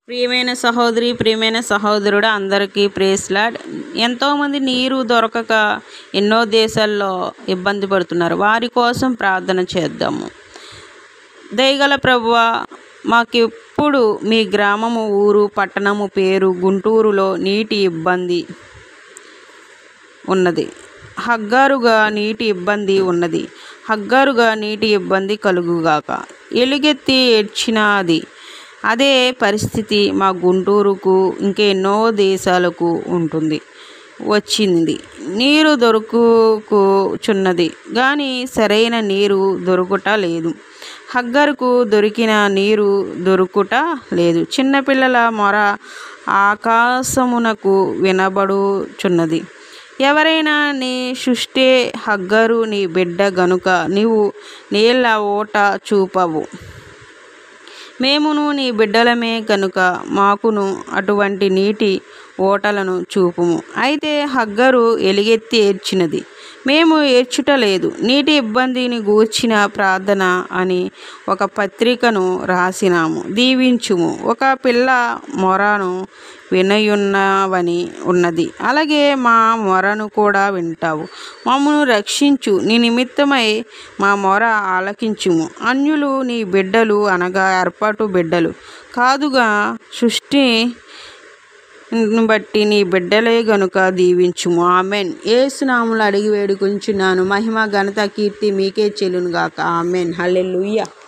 ప్రియమైన సహోదరి, ప్రియమైన సహోదరుడు అందరికీ ప్రైజ్ లార్డ్. ఎంతోమంది నీరు దొరకక ఎన్నో దేశాల్లో ఇబ్బంది పడుతున్నారు. వారి కోసం ప్రార్థన చేద్దాము. దయగల ప్రభువా, మాకెప్పుడు మీ గ్రామము, ఊరు, పట్టణము పేరు గుంటూరులో నీటి ఇబ్బంది ఉన్నది. హగ్గారుగా నీటి ఇబ్బంది కలుగుగాక. ఎలుగెత్తి ఏడ్చినది అదే పరిస్థితి మా గుంటూరుకు, ఇంకెన్నో దేశాలకు వచ్చింది. నీరు దొరుకుచున్నది కానీ సరైన నీరు దొరుకుట లేదు. హగ్గరుకు దొరికిన నీరు దొరుకుట లేదు. చిన్నపిల్లల మొర ఆకాశమునకు వినబడుచున్నది. ఎవరైనా నీ సృష్టి హగ్గరు నీ బిడ్డ గనుక నీవు నీళ్ళ ఓట చూపవు. మేమును నీ బిడ్డలమే కనుక మాకును అటువంటి నీటి ఓటలను చూపుము. అయితే హగ్గరు ఎలుగెత్తి ఏడ్చినది, మేము ఏడ్చుటలేదు. నీటి ఇబ్బందిని గూర్చిన ప్రార్థన అని ఒక పత్రికను రాసినాము, దీవించుము. ఒక పిల్ల మొరను వినయున్నవని ఉన్నది, అలాగే మా మొరను కూడా వింటావు. మమ్మను రక్షించు, నీ నిమిత్తమై మా మొర ఆలకించుము. అన్యులు నీ బిడ్డలు అనగా ఏర్పాటు బిడ్డలు కాదుగా, సృష్టి బట్టి నీ బిడ్డలే గనుక దీవించుము. ఆమెన్. యేసు నామములో అడిగి వేడుకొంచున్నాను. మహిమ ఘనత కీర్తి మీకే చెల్లును గాక. ఆమెన్. హల్లెలూయా.